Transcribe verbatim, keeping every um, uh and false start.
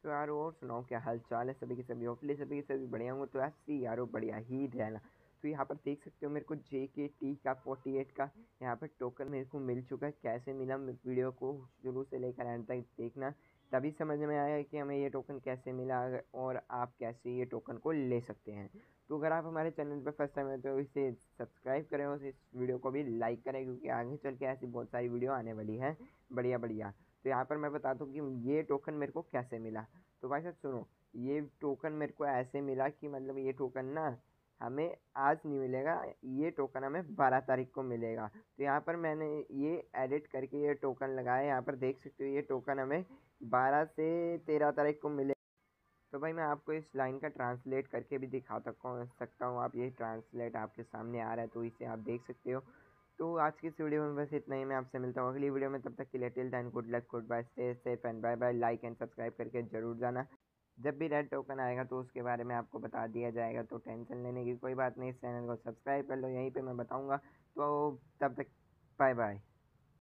तो यार और सुनाओ, क्या हाल चाल है सभी के सभी? होपफुली सभी के सभी बढ़िया होंगे। तो ऐसे ही यारो बढ़िया ही रहना। तो यहाँ पर देख सकते हो मेरे को जे के टी का फोर्टी एट का यहाँ पर टोकन मेरे को मिल चुका है। कैसे मिला, वीडियो को शुरू से लेकर एंड तक देखना, तभी समझ में आया कि हमें ये टोकन कैसे मिला और आप कैसे ये टोकन को ले सकते हैं। तो अगर आप हमारे चैनल पर फर्स्ट टाइम है तो इसे सब्सक्राइब करें और इस वीडियो को भी लाइक करें, क्योंकि आगे चल के ऐसी बहुत सारी वीडियो आने वाली है बढ़िया बढ़िया। तो यहाँ पर मैं बता दूँ कि ये टोकन मेरे को कैसे मिला। तो भाई साहब सुनो, ये टोकन मेरे को ऐसे मिला कि मतलब ये टोकन ना हमें आज नहीं मिलेगा, ये टोकन हमें बारह तारीख को मिलेगा। तो यहाँ पर मैंने ये एडिट करके ये टोकन लगाया। यहाँ पर देख सकते हो ये टोकन हमें बारह से तेरह तारीख को मिले। तो भाई मैं आपको इस लाइन का ट्रांसलेट करके भी दिखा सकता हूँ। आप ये ट्रांसलेट आपके सामने आ रहा है तो इसे आप देख सकते हो। तो आज की इस वीडियो में बस इतना ही। मैं आपसे मिलता हूँ अगली वीडियो में, तब तक के लिए till then good luck, goodbye, stay safe and bye bye. Like and subscribe करके जरूर जाना। जब भी रेड टोकन आएगा तो उसके बारे में आपको बता दिया जाएगा, तो टेंशन लेने की कोई बात नहीं। इस चैनल को सब्सक्राइब कर लो, यहीं पे मैं बताऊँगा। तो तब तक बाय बाय।